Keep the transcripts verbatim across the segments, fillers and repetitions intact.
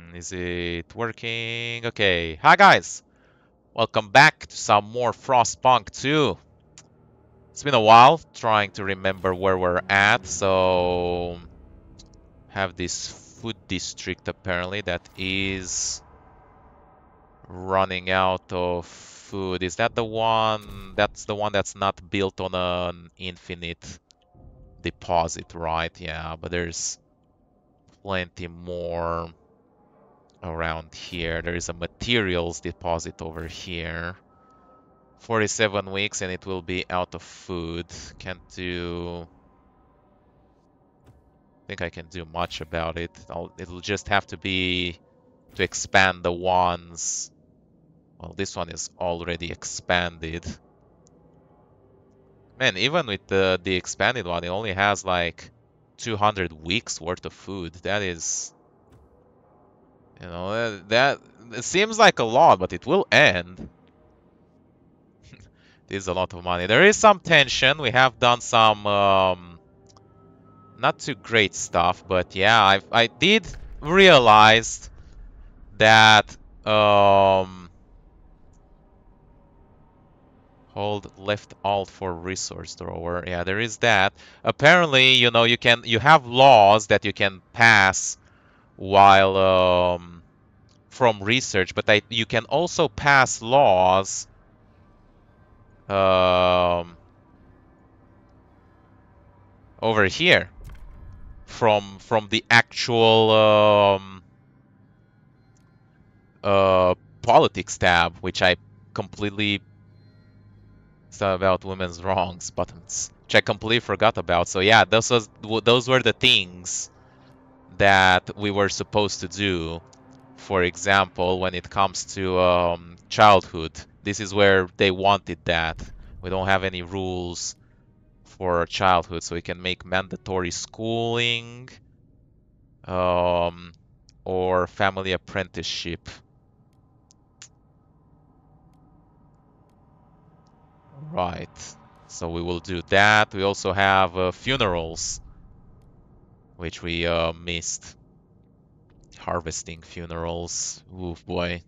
Is it working? Okay. Hi guys! Welcome back to some more Frostpunk two. It's been a while trying to remember where we're at, so have this food district apparently that is running out of food. Is that the one? That's the one that's not built on an infinite deposit, right? Yeah, but there's plenty more around here. There is a materials deposit over here. forty-seven weeks and it will be out of food. Can't do... I think I can do much about it. I'll, it'll just have to be to expand the ones. Well, this one is already expanded. Man, even with the, the expanded one, it only has like two hundred weeks worth of food. That is... You know, that, that it seems like a lot, but it will end. It is a lot of money. There is some tension. We have done some um, not too great stuff, but yeah, I I did realize that um, hold left alt for resource drawer. Yeah, there is that. Apparently, you know, you can you have laws that you can pass while um, from research, but I, you can also pass laws um, over here from from the actual um, uh, politics tab, which I completely stuff about women's wrongs buttons, which I completely forgot about. So yeah, those was those were the things that we were supposed to do. For example, when it comes to um, childhood, this is where they wanted that. We don't have any rules for childhood, so we can make mandatory schooling um, or family apprenticeship. Right. So we will do that. We also have uh, funerals, which we uh, missed. Harvesting funerals. Ooh, boy.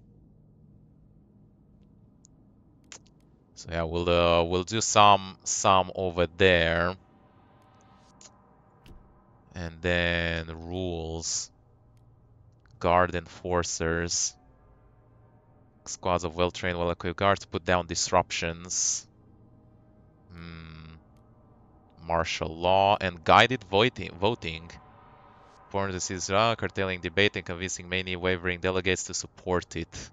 So yeah, we'll uh, we'll do some some over there, and then rules. Guard enforcers. Squads of well-trained, well-equipped guards put down disruptions. Hmm. Martial law and guided voting. Voting. Foreign disease law, curtailing debate and convincing many wavering delegates to support it.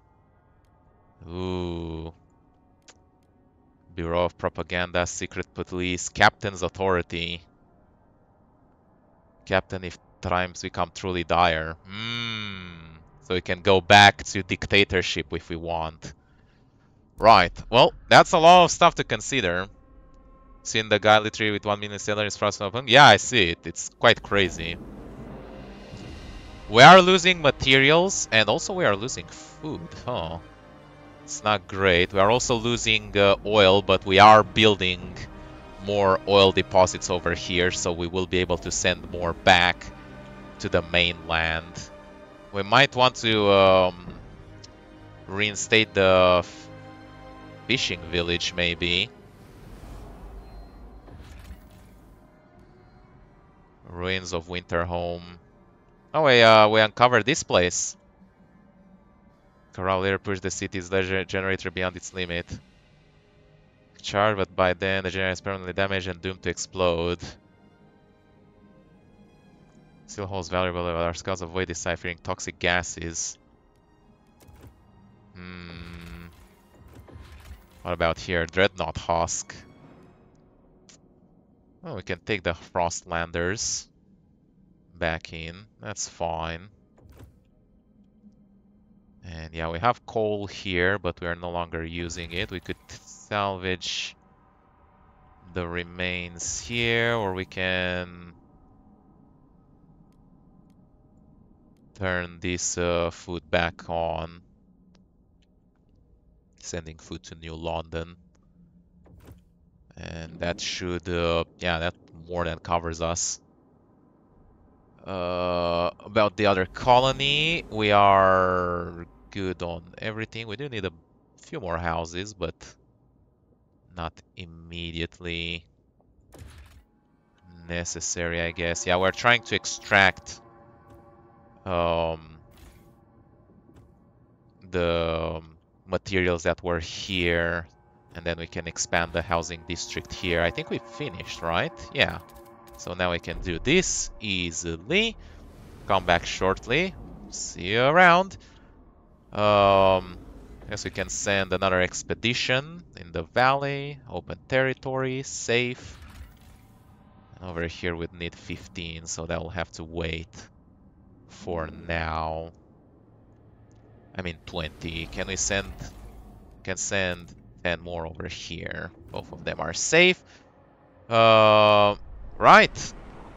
Ooh. Bureau of Propaganda, Secret Police, Captain's Authority. Captain if times become truly dire. Hmm. So we can go back to dictatorship if we want. Right. Well, that's a lot of stuff to consider. Seeing the guy literally with one million settlers frozen open. Yeah, I see it. It's quite crazy. We are losing materials and also we are losing food. Huh. It's not great. We are also losing uh, oil, but we are building more oil deposits over here, so we will be able to send more back to the mainland. We might want to um, reinstate the fishing village, maybe. Ruins of Winterhome. Oh, we, uh, we uncovered this place. Corral later pushed the city's leisure generator beyond its limit. Charged, but by then the generator is permanently damaged and doomed to explode. Still holds valuable, but our scouts avoid deciphering toxic gases. Hmm. What about here? Dreadnought Husk. Oh, we can take the Frostlanders back in. That's fine. And yeah, we have coal here, but we are no longer using it. We could salvage the remains here, or we can turn this uh, food back on. Sending food to New London. And that should, uh, yeah, that more than covers us. Uh, about the other colony, we are good on everything. We do need a few more houses, but not immediately necessary, I guess. Yeah, we're trying to extract um, the materials that were here, and then we can expand the housing district here. I think we finished, right? Yeah. So now we can do this easily. Come back shortly. See you around. Um, guess we can send another expedition in the valley. Open territory, safe. Over here we'd need fifteen, so that will have to wait for now. I mean twenty. Can we send... Can send ten more over here. Both of them are safe. Uh, right.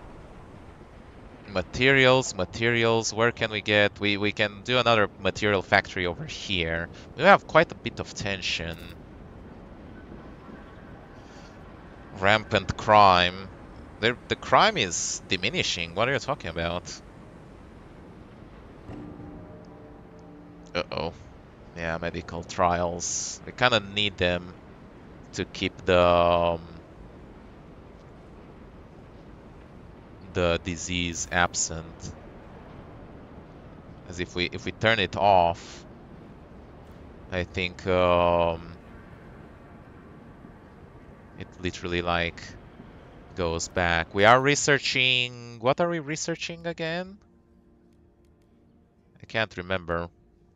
Materials, materials. Where can we get? We we can do another material factory over here. We have quite a bit of tension. Rampant crime. The the crime is diminishing. What are you talking about? Uh-oh. Yeah, medical trials. We kind of need them to keep the um, the disease absent. As if we if we turn it off, I think um, it literally like goes back. We are researching. What are we researching again? I can't remember.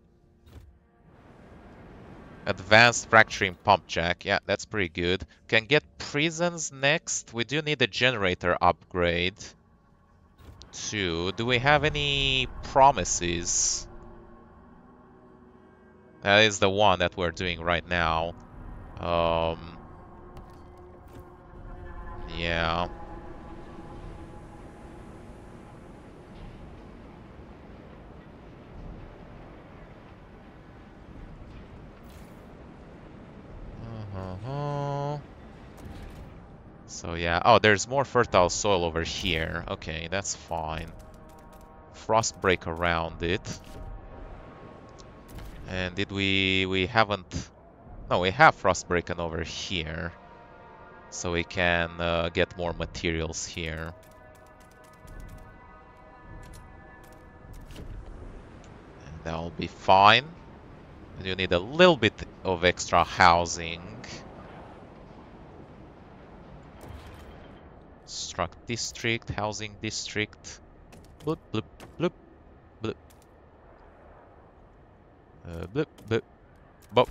Advanced fracturing pump jack. Yeah, that's pretty good. Can get prisons next. We do need a generator upgrade too. Do we have any promises? That is the one that we're doing right now. Um, yeah. Uh-huh. So yeah. Oh, there's more fertile soil over here. Okay, that's fine. Frost break around it. And did we... We haven't... No, we have frost breaking over here. So we can uh, get more materials here. And that'll be fine. You need a little bit of extra housing. Struck district, housing district. Bloop, bloop, bloop, bloop. Uh, bloop, bloop, boop.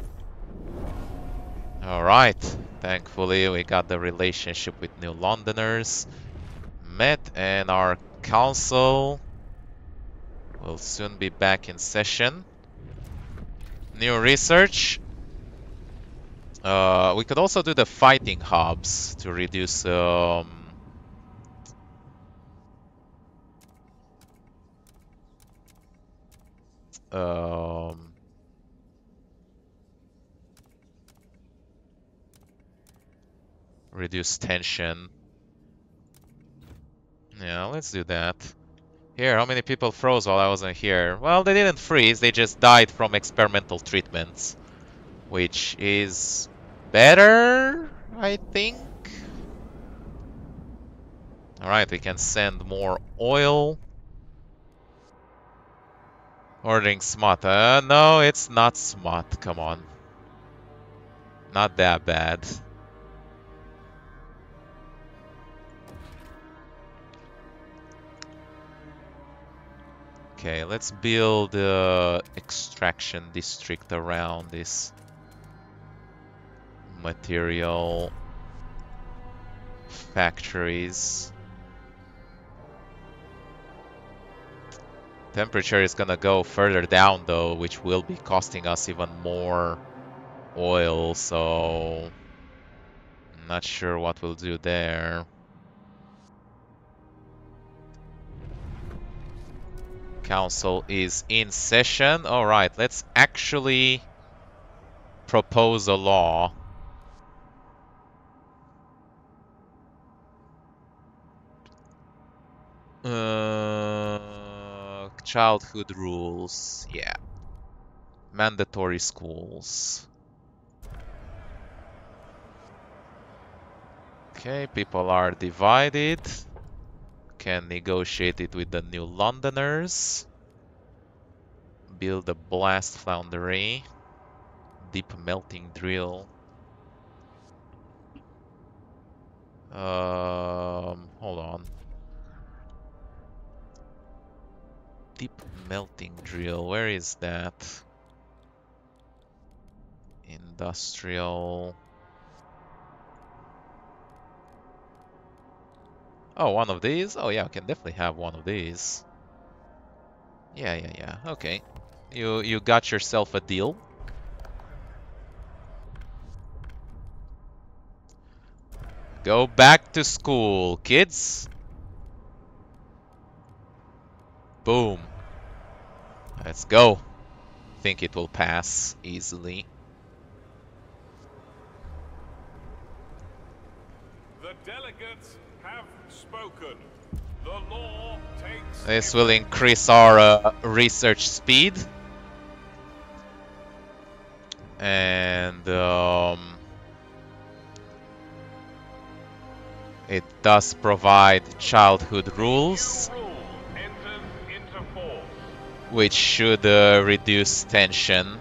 Alright, thankfully we got the relationship with New Londoners met, and our council will soon be back in session. New research. Uh, we could also do the fighting hubs to reduce um, um, reduce tension. Yeah, let's do that. Here, how many people froze while I wasn't here? Well, they didn't freeze, they just died from experimental treatments. Which is better, I think. Alright, we can send more oil. Ordering smut. Uh, no, it's not smut, come on. Not that bad. Okay, let's build the uh, extraction district around this material factories. Temperature is gonna go further down though, which will be costing us even more oil, so I'm not sure what we'll do there. Council is in session. Alright, let's actually propose a law. Uh, childhood rules, yeah. Mandatory schools. Okay, people are divided. Can negotiate it with the New Londoners. Build a blast foundry. Deep melting drill. Um, hold on. Deep melting drill, where is that? Industrial. Oh, one of these? Oh yeah, I can definitely have one of these. Yeah, yeah, yeah. Okay. You you got yourself a deal. Go back to school, kids. Boom. Let's go. Think it will pass easily. The delegates have spoken. The law takes This will increase our uh, research speed. And um, it does provide childhood rules, which should uh, reduce tension.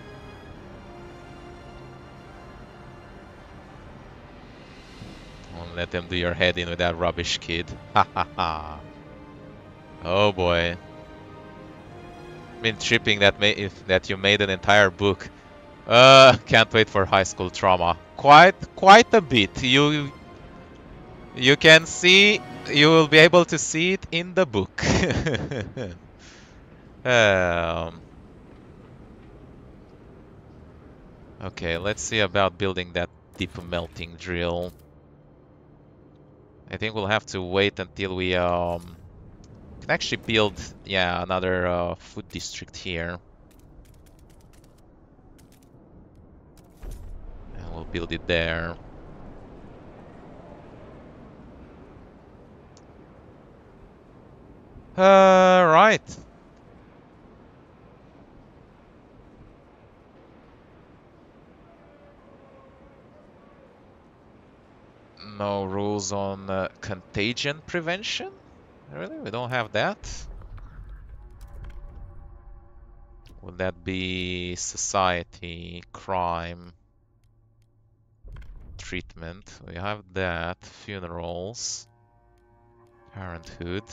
Don't let them do your head in with that rubbish, kid. Ha ha ha. Oh boy. Been tripping that ma if that you made an entire book. Uh, can't wait for high school trauma. Quite, quite a bit. You, you can see, you will be able to see it in the book. um. Okay, let's see about building that deep melting drill. I think we'll have to wait until we um can actually build, yeah, another uh, food district here. And we'll build it there. Uh, right. No rules on uh, contagion prevention? Really? We don't have that? Would that be society, crime, treatment? We have that. Funerals, parenthood.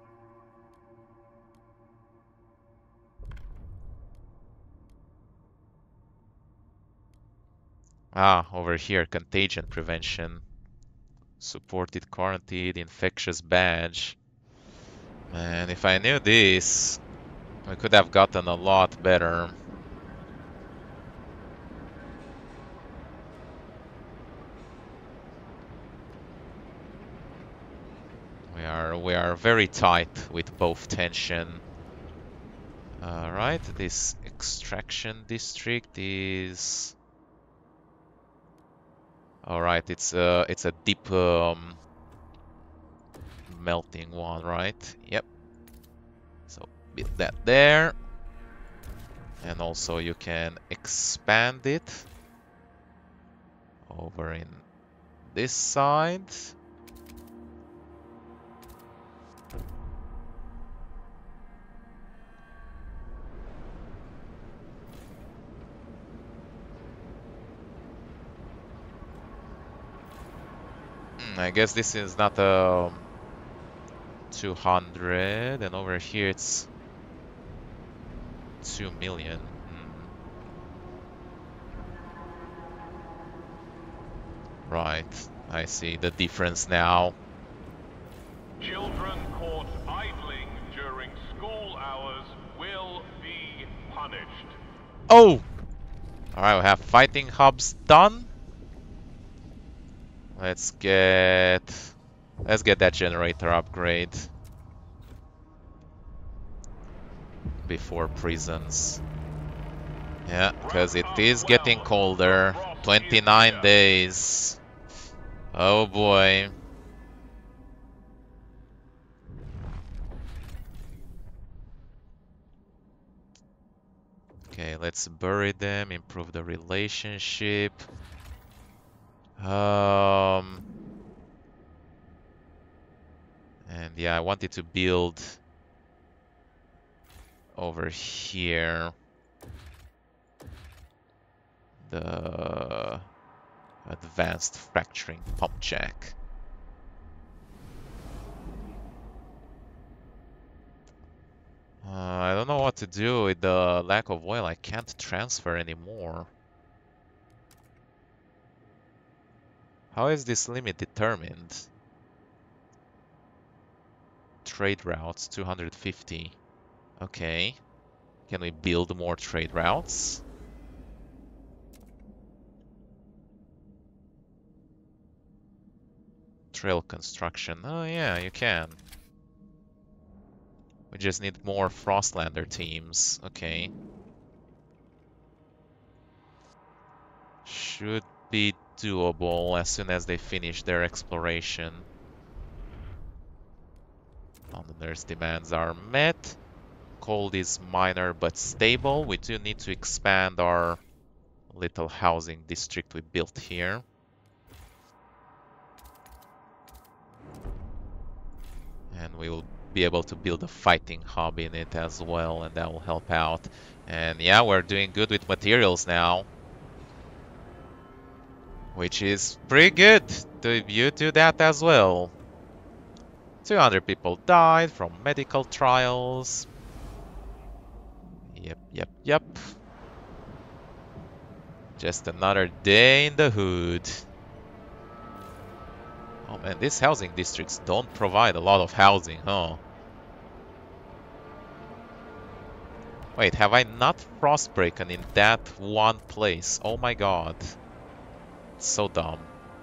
Ah, over here, contagion prevention. Supported quarantine, infectious badge. Man, if I knew this, we could have gotten a lot better. We are we are very tight with both tension. Alright, this extraction district is alright, it's a it's a deep um, melting one, right? Yep. So build that there. And also you can expand it over in this side. I guess this is not a two hundred, and over here it's two million. Hmm. Right, I see the difference now. Children caught idling during school hours will be punished. Oh! Alright, we have fighting hubs done. Let's get... Let's get that generator upgrade. Before prisons. Yeah, because it is getting colder. twenty-nine days. Oh boy. Okay, let's bury them, improve the relationship. Um, and yeah, I wanted to build over here the advanced fracturing pump jack. Uh, I don't know what to do with the lack of oil. I can't transfer anymore. How is this limit determined? Trade routes, two hundred fifty. Okay. Can we build more trade routes? Trail construction. Oh yeah, you can. We just need more Frostlander teams. Okay. Should be doable as soon as they finish their exploration. Londoners' demands are met. Cold is minor but stable. We do need to expand our little housing district we built here. And we will be able to build a fighting hub in it as well, and that will help out. And yeah, we're doing good with materials now, which is pretty good. Do you do that as well? two hundred people died from medical trials. Yep, yep, yep. Just another day in the hood. Oh man, these housing districts don't provide a lot of housing, huh? Wait, have I not frostbroken in that one place? Oh my god. So dumb.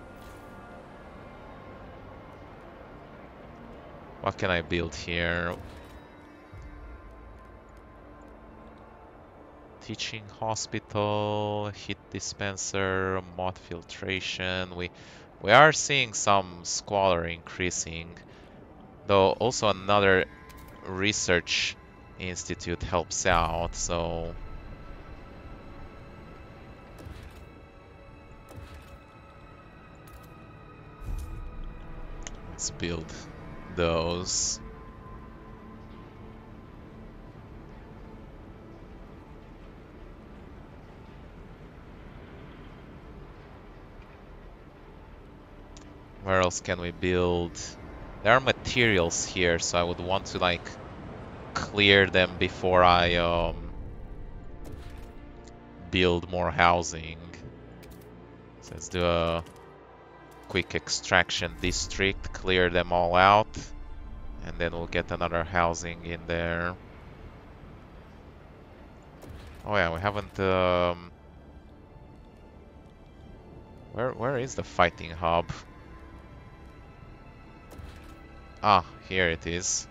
What can I build here? Teaching hospital, heat dispenser, moth filtration. We we are seeing some squalor increasing, though also another research institute helps out, so let's build those. Where else can we build? There are materials here, so I would want to like clear them before I um, build more housing. So let's do a quick extraction district, clear them all out, and then we'll get another housing in there. Oh yeah, we haven't... Um... Where, where is the fighting hub? Ah, here it is.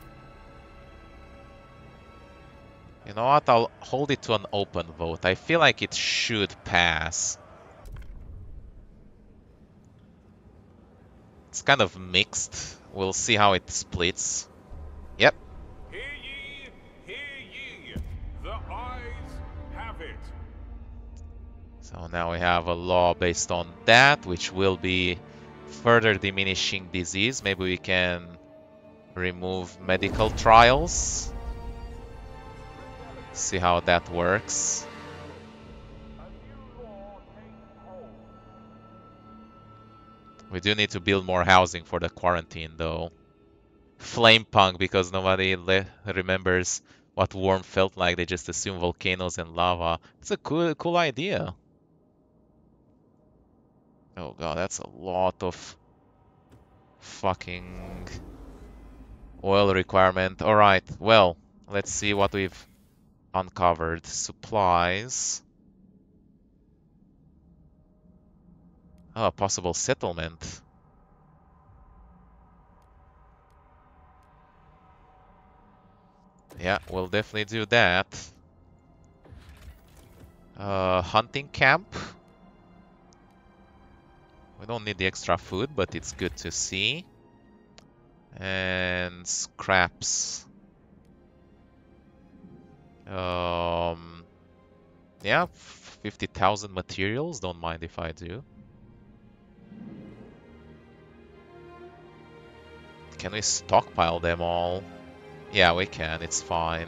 You know what, I'll hold it to an open vote. I feel like it should pass. It's kind of mixed. We'll see how it splits. Yep. Hear ye, hear ye. The eyes have it. So now we have a law based on that, which will be further diminishing disease. Maybe we can remove medical trials. See how that works. We do need to build more housing for the quarantine though. Flame punk, because nobody remembers what warm felt like. They just assume volcanoes and lava. It's a cool, cool idea. Oh god, that's a lot of fucking oil requirement. Alright, well, let's see what we've uncovered. Supplies. Oh, a possible settlement. Yeah, we'll definitely do that. Uh, hunting camp. We don't need the extra food, but it's good to see. And scraps. Um, Yeah, fifty thousand materials, don't mind if I do. Can we stockpile them all? Yeah, we can, it's fine.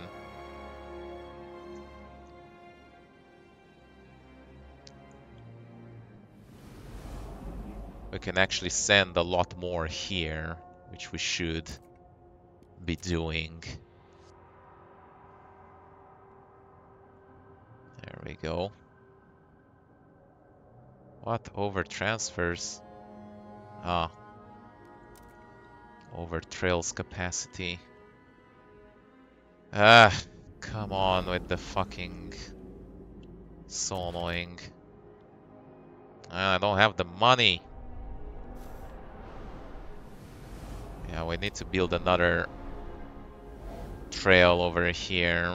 We can actually send a lot more here, which we should be doing. There we go. What? Over transfers? Ah. Over trails capacity. Ah, come on with the fucking... So annoying. Ah, I don't have the money. Yeah, we need to build another trail over here.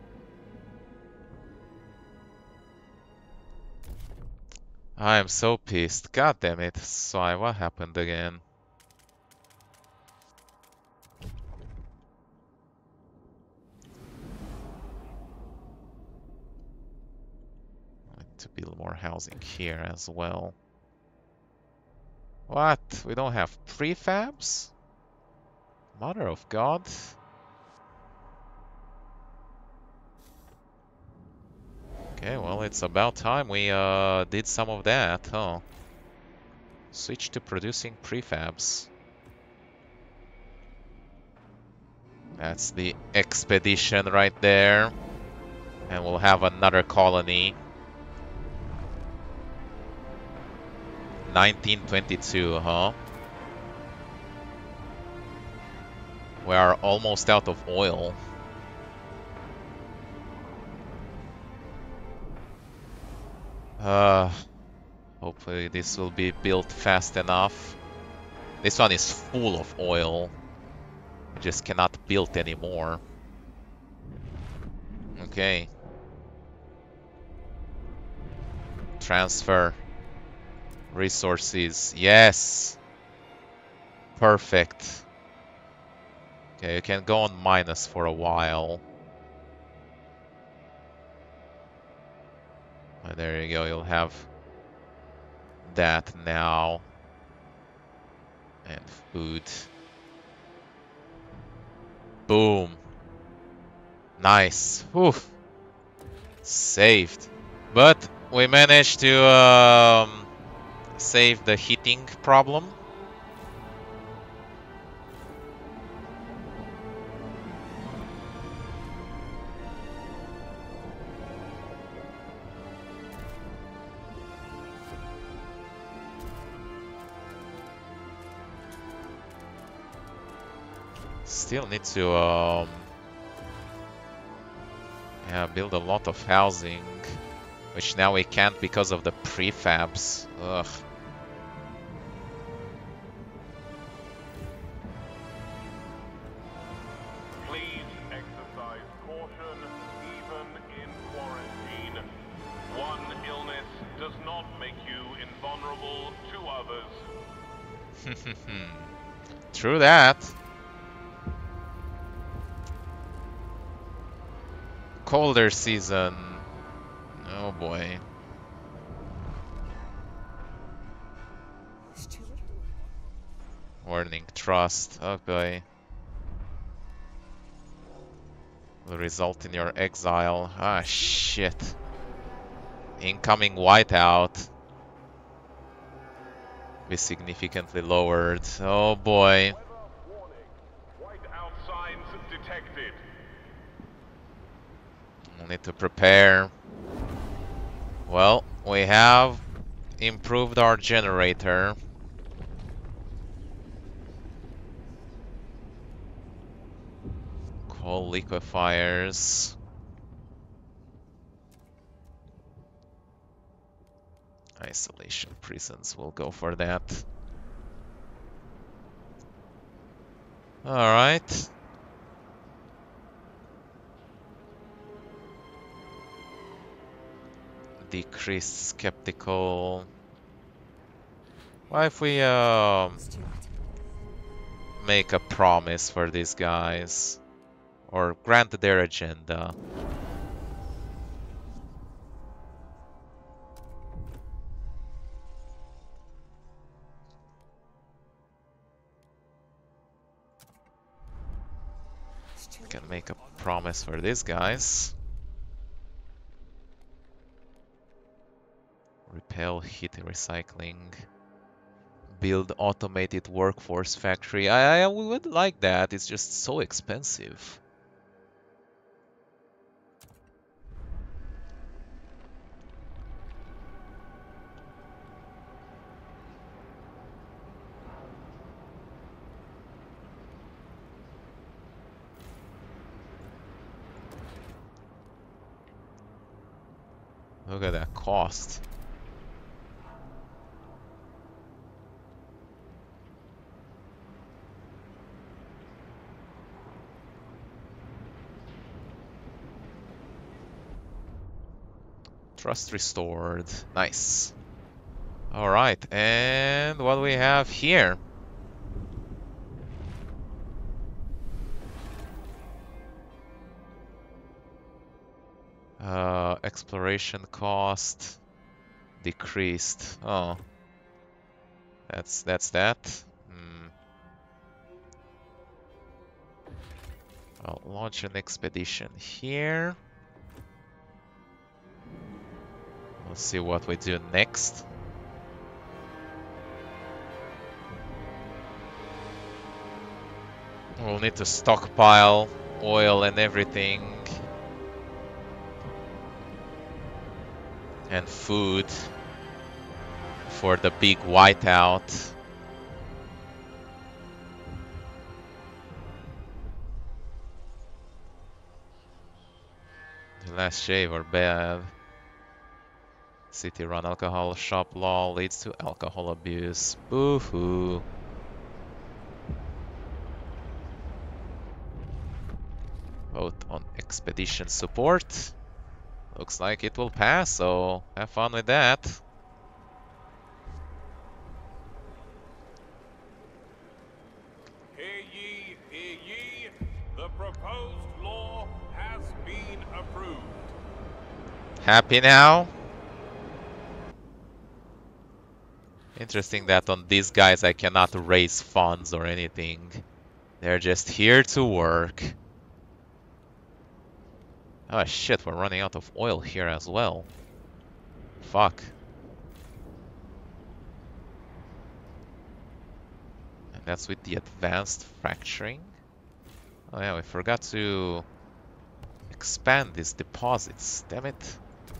I am so pissed. God damn it. Sorry, what happened again? I need to build more housing here as well. What? We don't have prefabs? Mother of God. Okay, well, it's about time we uh, did some of that, huh? Switch to producing prefabs. That's the expedition right there. And we'll have another colony. nineteen twenty-two, huh? We are almost out of oil. Uh, hopefully this will be built fast enough. This one is full of oil. We just cannot build anymore. Okay. Transfer. Resources. Yes! Perfect. Okay, you can go on minus for a while. Oh, there you go, you'll have that now. And food. Boom. Nice. Whew. Saved. But we managed to um, save the heating problem. Still need to um, yeah, build a lot of housing, which now we can't because of the prefabs. Ugh. Please exercise caution, even in quarantine. One illness does not make you invulnerable to others. True that. Colder season. Oh boy. Steward? Warning, trust. Okay. Will result in your exile. Ah, shit. Incoming whiteout. Be significantly lowered. Oh boy. Warning. Whiteout signs detected. We need to prepare. Well, we have improved our generator. Coal liquefiers. Isolation prisons, we'll go for that. Alright. Decreased skeptical. What if we um, Steward. make a promise for these guys? Or grant their agenda? make a promise for these guys. Repel heat recycling. Build automated workforce factory. I, I would like that. It's just so expensive. Look at that cost. Trust restored. Nice. Alright, and what do we have here? Uh, exploration cost decreased. Oh, that's that's that. Hmm. I'll launch an expedition here. We'll see what we do next. We'll need to stockpile oil and everything. And food for the big whiteout. The last shave are bad. City run alcohol shop law leads to alcohol abuse. Boo-hoo. Vote on expedition support. Looks like it will pass, so have fun with that. Hear ye, hear ye, the proposed law has been approved. Happy now? Interesting that on these guys I cannot raise funds or anything. They're just here to work. Oh shit, we're running out of oil here as well. Fuck. And that's with the advanced fracturing. Oh yeah, we forgot to expand these deposits, damn it.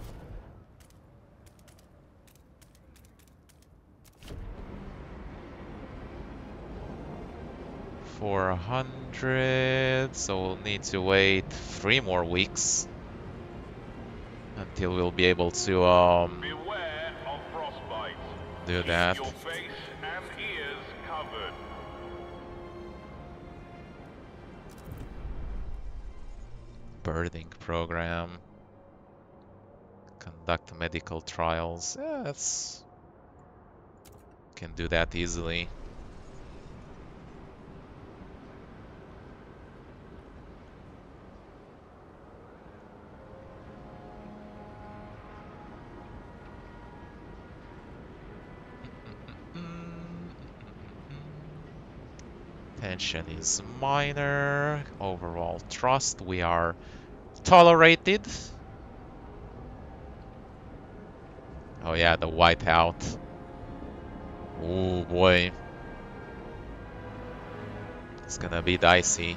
four hundred, so we'll need to wait three more weeks until we'll be able to um Beware of frostbite. do Keep that. your face and ears covered. Birding program. Conduct medical trials. Yeah, that's can do that easily. Tension is minor. Overall trust, we are tolerated. Oh yeah, the whiteout. Oh boy. It's gonna be dicey.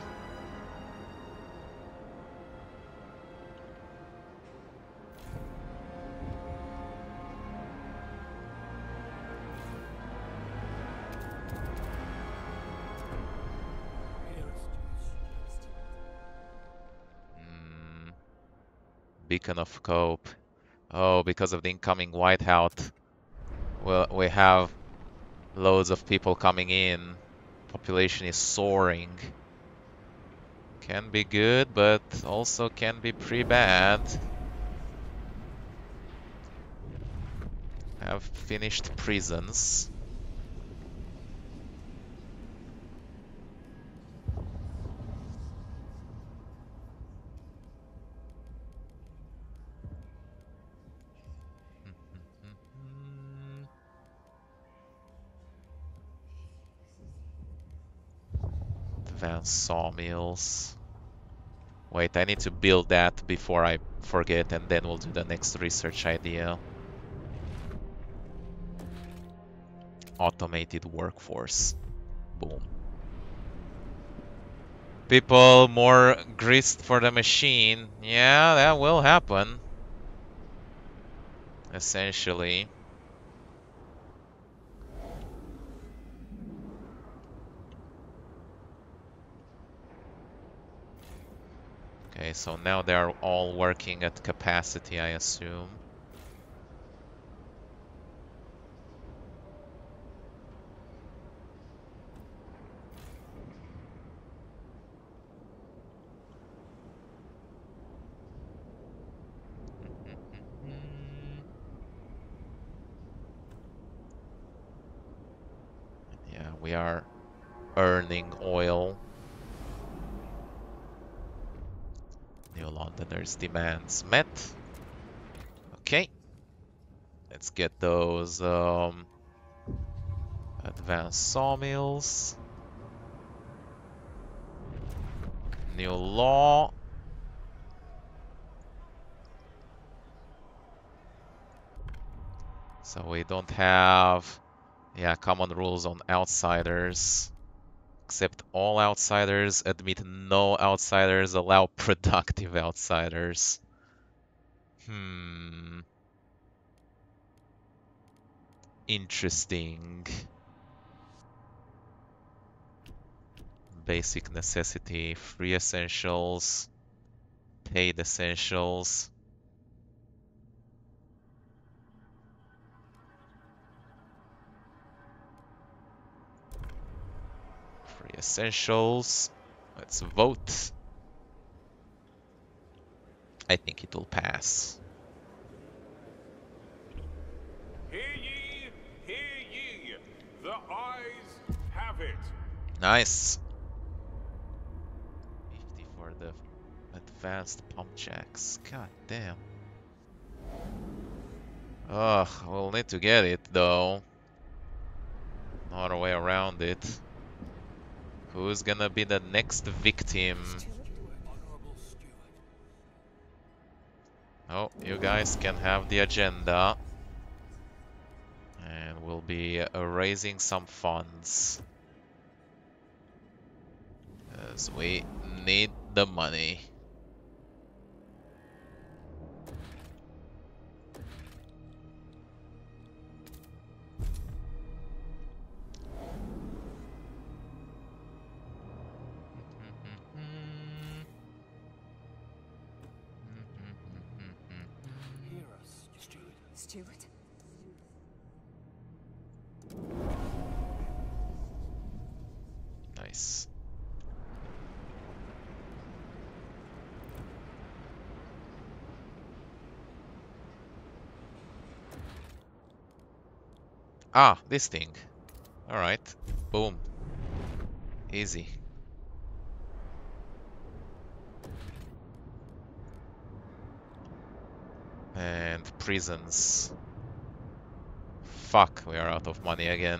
Mm. Beacon of Cope. Oh, because of the incoming whiteout. Well, we have loads of people coming in. Population is soaring. Can be good, but also can be pretty bad. Have finished prisons. Advanced sawmills. Wait, I need to build that before I forget, and then we'll do the next research idea. Automated workforce. Boom. People more grist for the machine. Yeah, that will happen. Essentially. Okay, so now they're all working at capacity, I assume. Yeah, we are earning oil. New Londoners' demands met. Okay. Let's get those um, advanced sawmills. New law. So we don't have, yeah, common rules on outsiders. Accept all outsiders, admit no outsiders, allow productive outsiders. Hmm. Interesting. Basic necessity, free essentials, paid essentials. Free essentials. Let's vote. I think it will pass. Hear ye, hear ye. The eyes have it. Nice. fifty for the advanced pump jacks. God damn. Ugh, we'll need to get it though. No other way around it. Who's gonna be the next victim? Oh, you guys can have the agenda. And we'll be uh, raising some funds. As we need the money. Steward. Nice. Ah, this thing. Alright. Boom. Easy. And prisons. Fuck, we are out of money again.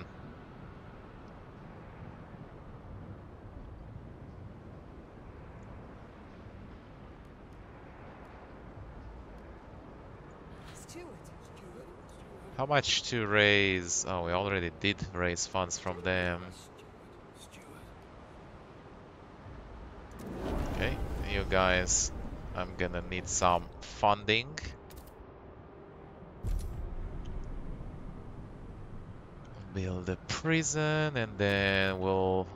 Steward. How much to raise? Oh, we already did raise funds from them. Okay, you guys, I'm gonna need some funding. Build a prison, and then we'll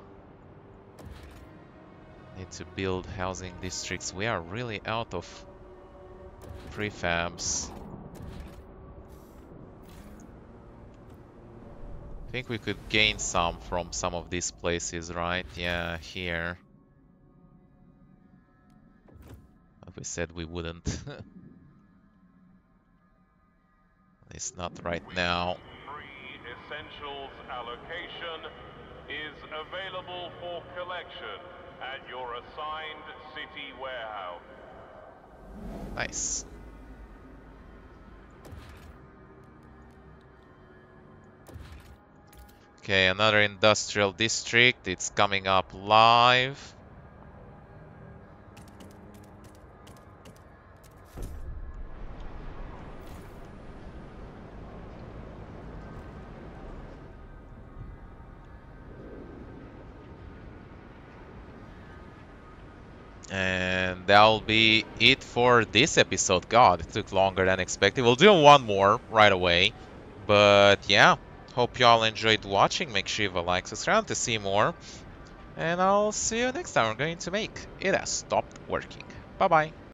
need to build housing districts. We are really out of prefabs. I think we could gain some from some of these places, right? Yeah, here. But we said we wouldn't. At least not right now. Free essentials allocation is available for collection at your assigned city warehouse. Nice. Okay, another industrial district. It's coming up live. that'll be it for this episode. God, it took longer than expected. We'll do one more right away. But yeah, hope y'all enjoyed watching. Make sure you have a like, subscribe to see more. And I'll see you next time. We're going to make It Has Stopped Working. Bye-bye.